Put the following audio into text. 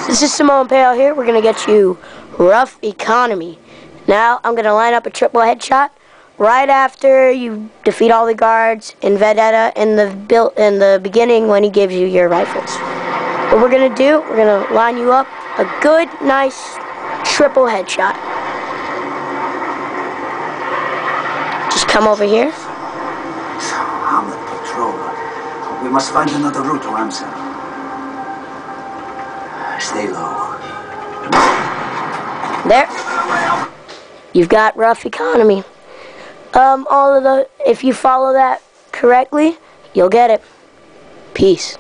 This is Simone Pale here. We're going to get you rough economy. Now, I'm going to line up a triple headshot right after you defeat all the guards in Vendetta in the beginning when he gives you your rifles. What we're going to do, we're going to line you up a good, nice triple headshot. Just come over here. I'm the patroller. We must find another route to Amsterdam. Stay low. There. You've got rough economy. If you follow that correctly, you'll get it. Peace.